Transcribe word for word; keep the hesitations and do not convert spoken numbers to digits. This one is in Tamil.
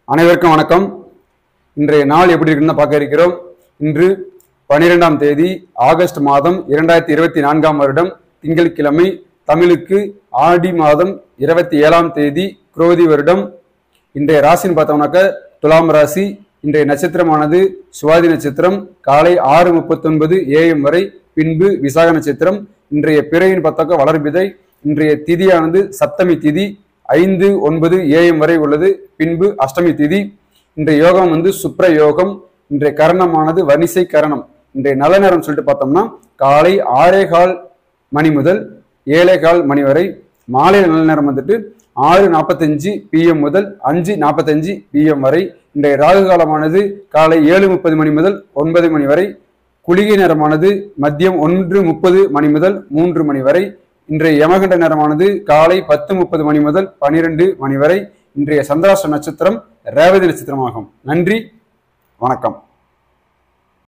அனைவருக்கும் வணக்கம். இன்றைய நாள் எப்படி இருக்குன்னு பார்க்க இருக்கிறோம். இன்று பனிரெண்டாம் தேதி ஆகஸ்ட் மாதம் இரண்டாயிரத்தி இருபத்தி நான்காம் வருடம் திங்கட்கிழமை. தமிழுக்கு ஆடி மாதம் இருபத்தி ஏழாம் தேதி குரோதி வருடம். இன்றைய ராசின்னு பார்த்தோம்னாக்க துலாம் ராசி. இன்றைய நட்சத்திரமானது சுவாதி நட்சத்திரம். காலை ஆறு முப்பத்தி ஒன்பது ஏஎம் வரை, பின்பு விசாக நட்சத்திரம். இன்றைய பிறையின் பார்த்தாக்க வளர்பிதை. இன்றைய திதியானது சப்தமி திதி, ஐந்து ஒன்பது ஏஎம் வரை உள்ளது. பின்பு அஷ்டமி திதி. இன்றைய யோகம் வந்து சுப்ர யோகம். இன்றைய கரணமானது வனிசை கரணம். இன்றைய நல்ல நேரம் சொல்லிட்டு பார்த்தோம்னா காலை ஆறே கால் மணி முதல் ஏழே கால் மணி வரை. மாலை நல்ல நேரம் வந்துட்டு ஆறு நாற்பத்தஞ்சு பிஎம் முதல் அஞ்சு நாற்பத்தஞ்சு பிஎம் வரை. இன்றைய ராகு காலமானது காலை ஏழு முப்பது மணி முதல் ஒன்பது மணி வரை. குளிகை நேரமானது மதியம் ஒன்று முப்பது மணி முதல் மூன்று மணி வரை. இன்றைய யமகண்ட நேரமானது காலை பத்து முப்பது மணி முதல் பனிரெண்டு மணி வரை. இன்றைய சந்திராஷ்ட நட்சத்திரம் ரேவதி நட்சத்திரமாகும். நன்றி, வணக்கம்.